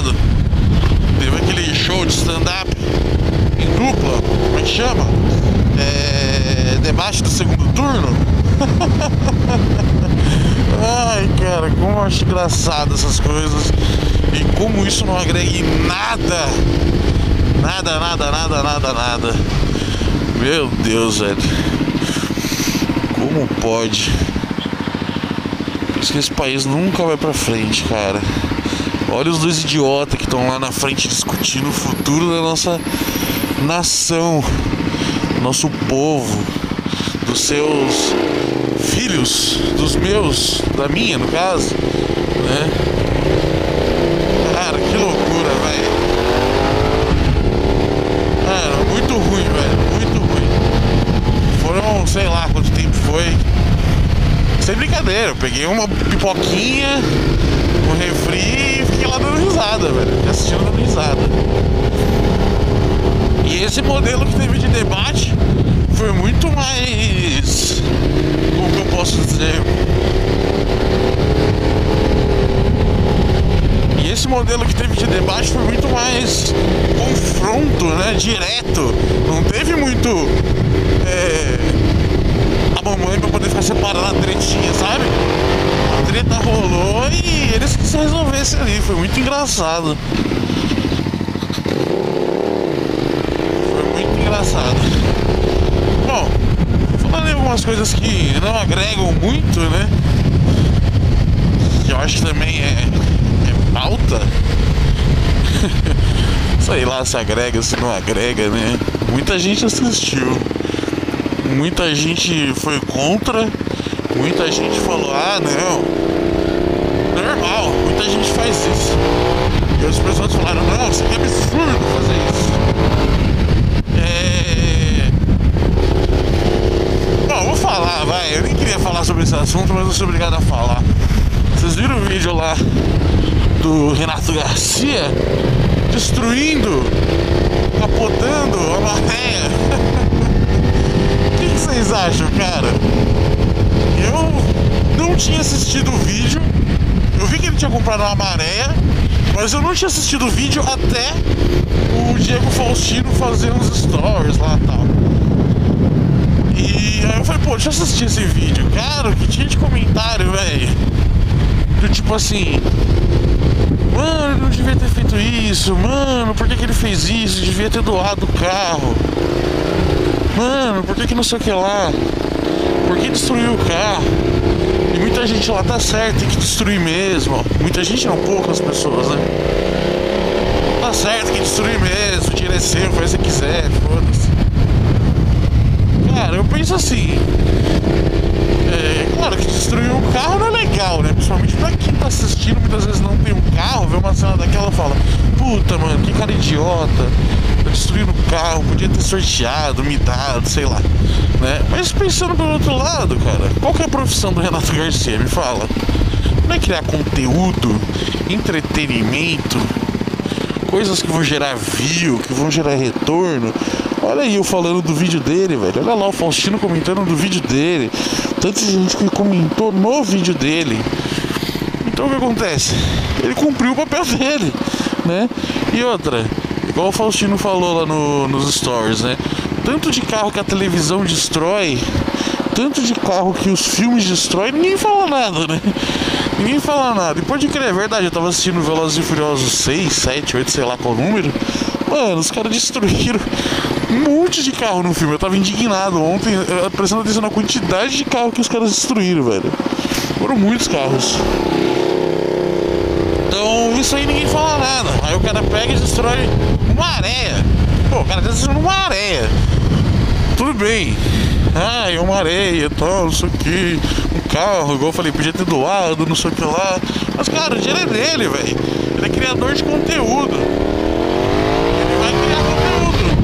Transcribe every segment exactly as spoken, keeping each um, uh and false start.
passado teve aquele show de stand-up em dupla, como é que chama? É... Debate do segundo turno. Ai, cara, como eu acho engraçado essas coisas e como isso não agrega em nada. Nada, nada, nada, nada, nada. Meu Deus, velho. Como pode? Por isso que esse país nunca vai pra frente, cara. Olha os dois idiotas que estão lá na frente discutindo o futuro da nossa nação, nosso povo, dos seus filhos, dos meus, da minha no caso, né? Cara, que loucura, velho. Cara, muito ruim, velho, muito ruim. Foram, sei lá quanto tempo foi. Sem brincadeira, eu peguei uma pipoquinha, um refri e fiquei lá dando risada, velho. Assistindo dando risada. E esse modelo que teve de debate foi muito mais... Como que eu posso dizer? E esse modelo que teve de debate foi muito mais confronto, né? Direto. Não teve muito... É... a mamãe pra poder ficar separada na tretinha, sabe? A treta rolou e eles que se resolvessem ali. Foi muito engraçado. Foi muito engraçado. Bom, falando em algumas coisas que não agregam muito, né? Que eu acho que também é, é pauta. Sei lá se agrega, se não agrega, né? Muita gente assistiu. Muita gente foi contra. Muita gente falou, ah não, normal, muita gente faz isso. E outras pessoas falaram, não, isso aqui é absurdo fazer isso. É... Bom, vou falar, vai. Eu nem queria falar sobre esse assunto, mas eu sou obrigado a falar. Vocês viram o vídeo lá do Renato Garcia destruindo, capotando a maré? O que vocês acham, cara? Eu não tinha assistido o vídeo. Eu vi que ele tinha comprado uma maré, mas eu não tinha assistido o vídeo até o Diego Faustino fazer uns stories lá e tal. E aí eu falei, pô, deixa eu assistir esse vídeo. Cara, que tinha de comentário, velho. Do tipo assim, mano, ele não devia ter feito isso. Mano, por que que ele fez isso? Devia ter doado o carro. Mano, por que que não sei o que lá? Por que destruiu o carro? E muita gente lá, tá certo, tem que destruir mesmo. Muita gente não, poucas pessoas, né? Tá certo, tem que destruir mesmo. Tira é seu, faz o que quiser, foda-se. Cara, eu penso assim, é claro que destruir um carro não é legal, né? Principalmente pra quem tá assistindo, muitas vezes não tem um carro, vê uma cena daquela e fala, puta, mano, que cara idiota, tá destruindo o carro, podia ter sorteado, me dado, sei lá, né? Mas pensando pelo outro lado, cara, qual que é a profissão do Renato Garcia? Me fala. Não é criar conteúdo, entretenimento, coisas que vão gerar view, que vão gerar retorno. Olha aí eu falando do vídeo dele, velho. Olha lá o Faustino comentando do vídeo dele. Tanta gente que comentou no vídeo dele. Então o que acontece? Ele cumpriu o papel dele, né? E outra, igual o Faustino falou lá no, nos stories, né? Tanto de carro que a televisão destrói, tanto de carro que os filmes destroem, ninguém fala nada, né? Ninguém fala nada. E pode crer, é verdade, eu tava assistindo Velozes e Furiosos seis, sete, oito, sei lá qual número. Mano, os caras destruíram um monte de carro no filme. Eu tava indignado ontem, prestando atenção na quantidade de carro que os caras destruíram, velho. Foram muitos carros. Então, isso aí ninguém fala nada. Aí o cara pega e destrói uma areia. Pô, o cara tá destruindo uma areia. Tudo bem. Ah, é uma areia, tal, não sei o que. Um carro, igual eu falei, podia ter doado, não sei o que lá. Mas, cara, o dinheiro é dele, velho. Ele é criador de conteúdo. Ele vai criar conteúdo.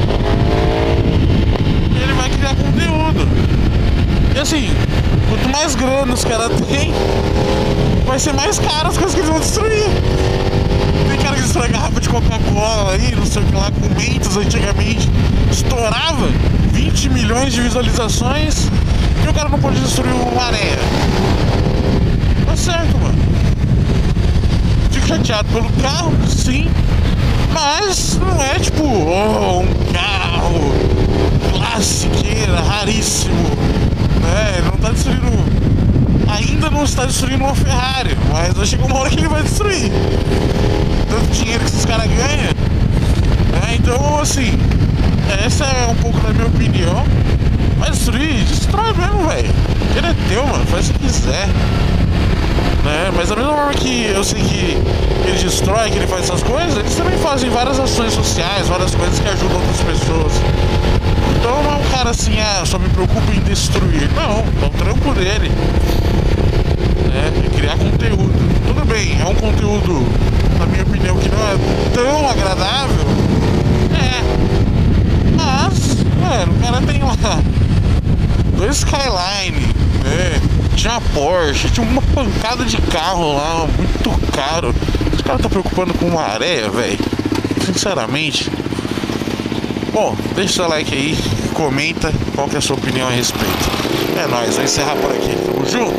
Ele vai criar conteúdo. E assim, quanto mais grana os caras têm, vai ser mais caro as coisas que eles vão destruir. Tem cara que destrói garrafa de Coca-Cola aí, não sei o que lá, com Mentos antigamente. Estourava vinte milhões de visualizações e o cara não pode destruir uma areia. Tá certo, mano. fico chateado pelo carro, sim. Mas não é tipo, oh, um carro classiqueira, raríssimo, né? Ele não tá destruindo. Ainda não está destruindo uma Ferrari, mas vai chegar uma hora que ele vai destruir. Tanto dinheiro que esses caras ganham, né? Então, assim, essa é um pouco da minha opinião. Mas destruir, destrói mesmo, velho. Ele é teu, mano, faz o que quiser, né? Mas da mesma forma que eu sei que ele destrói, que ele faz essas coisas, eles também fazem várias ações sociais, várias coisas que ajudam outras pessoas. Então não é um cara assim, ah, só me preocupo em destruir. Não, é o trampo dele, né? É criar conteúdo. Tudo bem, é um conteúdo, na minha opinião, que não é tão agradável. É. Mas, mano, o cara tem lá dois Skyline, né? Tinha uma Porsche, tinha uma pancada de carro lá, muito caro. Os caras tá preocupando com uma areia, velho. Sinceramente. Bom, deixa o seu like aí, comenta qual que é a sua opinião a respeito. É nóis, vou encerrar por aqui. Tamo junto?